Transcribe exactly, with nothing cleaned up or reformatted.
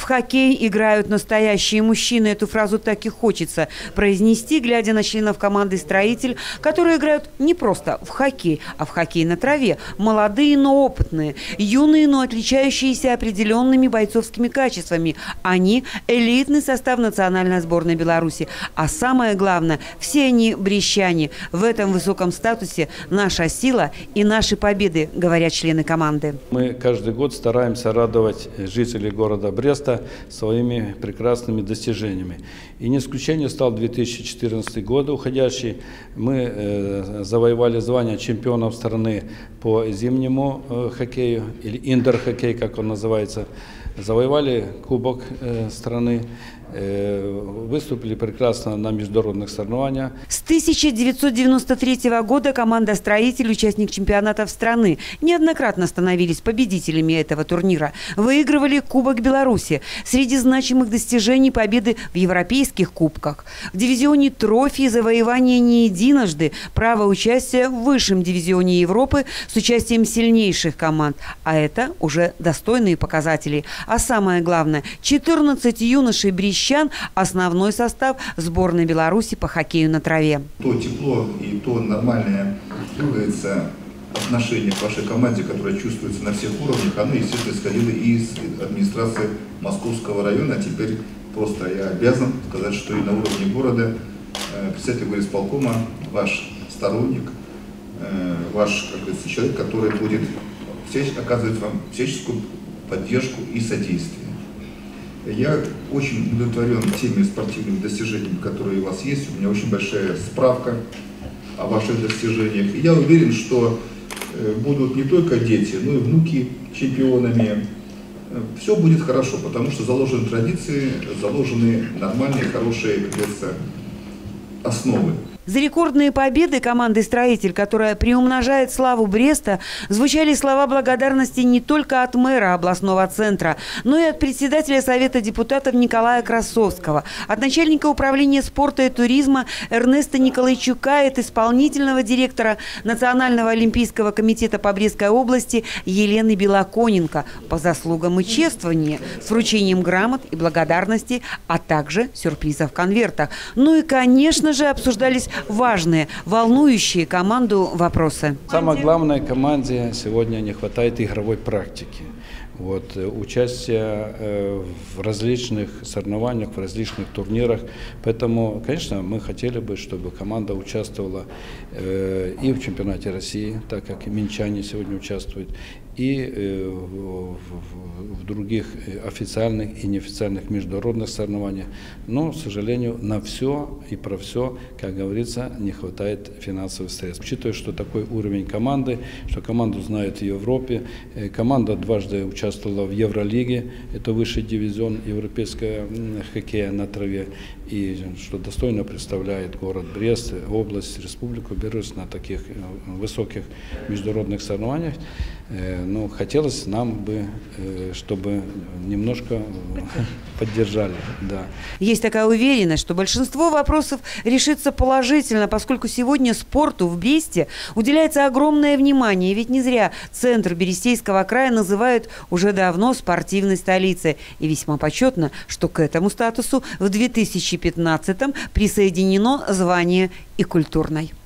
В хоккей играют настоящие мужчины. Эту фразу так и хочется произнести, глядя на членов команды «Строитель», которые играют не просто в хоккей, а в хоккей на траве. Молодые, но опытные. Юные, но отличающиеся определенными бойцовскими качествами. Они – элитный состав национальной сборной Беларуси. А самое главное – все они брестяне. В этом высоком статусе наша сила и наши победы, говорят члены команды. Мы каждый год стараемся радовать жителей города Бреста своими прекрасными достижениями. И не исключением стал две тысячи четырнадцатый год уходящий. Мы э, завоевали звание чемпионов страны по зимнему э, хоккею, или индор-хоккей, как он называется. Завоевали кубок э, страны. Выступили прекрасно на международных соревнованиях. С тысяча девятьсот девяносто третьего года команда «Строитель», участник чемпионатов страны, неоднократно становились победителями этого турнира. Выигрывали Кубок Беларуси. Среди значимых достижений победы в европейских кубках. В дивизионе «Трофи» завоевание не единожды, право участия в высшем дивизионе Европы с участием сильнейших команд. А это уже достойные показатели. А самое главное – четырнадцать юношей брестян, основной состав сборной Беларуси по хоккею на траве. То тепло и то нормальное, как говорится, отношение к вашей команде, которое чувствуется на всех уровнях, оно, естественно, исходило и из администрации Московского района. А теперь просто я обязан сказать, что и на уровне города председатель горисполкома, ваш сторонник, ваш, как говорится, человек, который будет оказывать вам всяческую поддержку и содействие. Я очень удовлетворен теми спортивными достижениями, которые у вас есть. У меня очень большая справка о ваших достижениях. И я уверен, что будут не только дети, но и внуки чемпионами. Все будет хорошо, потому что заложены традиции, заложены нормальные, хорошие, как говорится, основы. За рекордные победы команды «Строитель», которая приумножает славу Бреста, звучали слова благодарности не только от мэра областного центра, но и от председателя Совета депутатов Николая Красовского, от начальника управления спорта и туризма Эрнеста Николайчука и от исполнительного директора Национального олимпийского комитета по Брестской области Елены Белоконенко по заслугам и чествованию с вручением грамот и благодарности, а также сюрпризов в конвертах. Ну и, конечно же, обсуждались важные, волнующие команду вопросы. Самое главное, команде сегодня не хватает игровой практики. Вот, участие э, в различных соревнованиях, в различных турнирах. Поэтому, конечно, мы хотели бы, чтобы команда участвовала э, и в чемпионате России, так как и минчане сегодня участвуют, и э, в, в, в других официальных и неофициальных международных соревнованиях. Но, к сожалению, на все и про все, как говорится, не хватает финансовых средств. Учитывая, что такой уровень команды, что команду знают в Европе, э, команда дважды участвует участвовала в Евролиге, это высший дивизион европейского хоккея на траве, и что достойно представляет город Брест, область, республику Беларусь на таких высоких международных соревнованиях. Ну, хотелось нам бы, чтобы немножко поддержали. Да. Есть такая уверенность, что большинство вопросов решится положительно, поскольку сегодня спорту в Бресте уделяется огромное внимание. Ведь не зря центр Берестейского края называют уже давно спортивной столицей. И весьма почетно, что к этому статусу в две тысячи пятнадцатом присоединено звание и культурной.